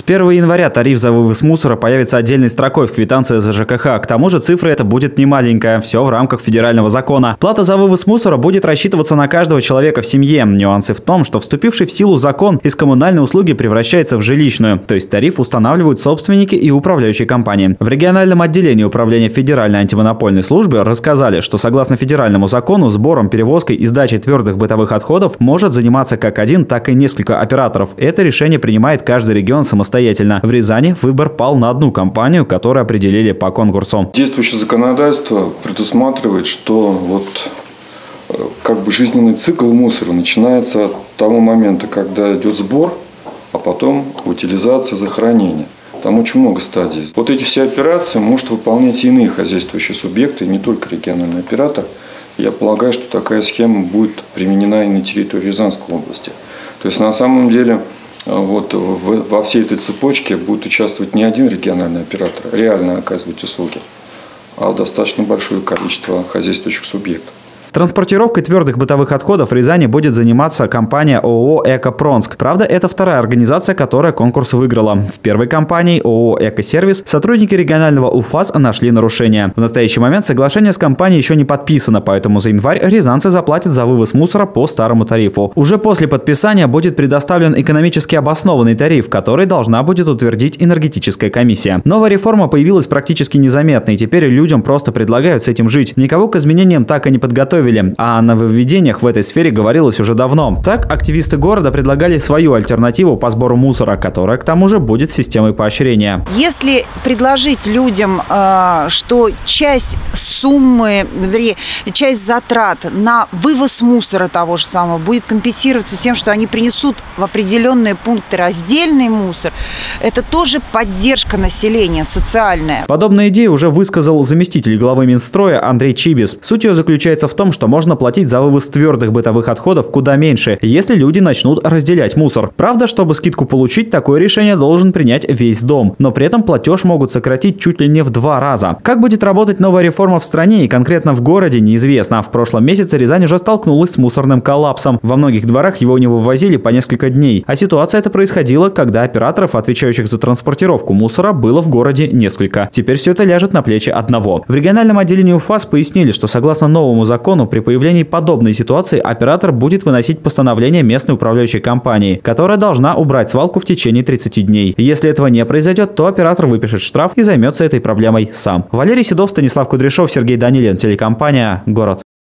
1 января тариф за вывоз мусора появится отдельной строкой в квитанции за ЖКХ. К тому же цифра эта будет немаленькая. Все в рамках федерального закона. Плата за вывоз мусора будет рассчитываться на каждого человека в семье. Нюансы в том, что вступивший в силу закон из коммунальной услуги превращается в жилищную. То есть тариф устанавливают собственники и управляющие компании. В региональном отделении управления Федеральной антимонопольной службы рассказали, что согласно федеральному закону сбором, перевозкой и сдачей твердых бытовых отходов может заниматься как один, так и несколько операторов. Это решение принимает каждый регион самостоятельно. В Рязани выбор пал на одну компанию, которую определили по конкурсу. Действующее законодательство предусматривает, что жизненный цикл мусора начинается от того момента, когда идет сбор, а потом утилизация, захоронение. Там очень много стадий. Вот эти все операции может выполнять и иные хозяйствующие субъекты, не только региональный оператор. Я полагаю, что такая схема будет применена и на территории Рязанской области. То есть на самом деле во всей этой цепочке будет участвовать не один региональный оператор, реально оказывать услуги, а достаточно большое количество хозяйствующих субъектов. Транспортировкой твердых бытовых отходов в Рязани будет заниматься компания ООО «Эко-Пронск». Правда, это вторая организация, которая конкурс выиграла. В первой компании ООО «Эко-Сервис» сотрудники регионального УФАС нашли нарушения. В настоящий момент соглашение с компанией еще не подписано, поэтому за январь рязанцы заплатят за вывоз мусора по старому тарифу. Уже после подписания будет предоставлен экономически обоснованный тариф, который должна будет утвердить энергетическая комиссия. Новая реформа появилась практически незаметно, и теперь людям просто предлагают с этим жить. Никого к изменениям так и не подготовили. А о нововведениях в этой сфере говорилось уже давно. Так, активисты города предлагали свою альтернативу по сбору мусора, которая, к тому же, будет системой поощрения. Если предложить людям, что часть суммы, часть затрат на вывоз мусора того же самого будет компенсироваться тем, что они принесут в определенные пункты раздельный мусор, это тоже поддержка населения, социальная. Подобные идеи уже высказал заместитель главы Минстроя Андрей Чибис. Суть ее заключается в том, что можно платить за вывоз твердых бытовых отходов куда меньше, если люди начнут разделять мусор. Правда, чтобы скидку получить, такое решение должен принять весь дом. Но при этом платеж могут сократить чуть ли не в 2 раза. Как будет работать новая реформа в стране и конкретно в городе, неизвестно. В прошлом месяце Рязань уже столкнулась с мусорным коллапсом. Во многих дворах его не вывозили по несколько дней. А ситуация эта происходила, когда операторов, отвечающих за транспортировку мусора, было в городе несколько. Теперь все это ляжет на плечи одного. В региональном отделении УФАС пояснили, что согласно новому закону, при появлении подобной ситуации оператор будет выносить постановление местной управляющей компании, которая должна убрать свалку в течение 30 дней. Если этого не произойдет, то оператор выпишет штраф и займется этой проблемой сам. Валерий Седов, Станислав Кудряшов, Сергей Данилин, телекомпания «Город».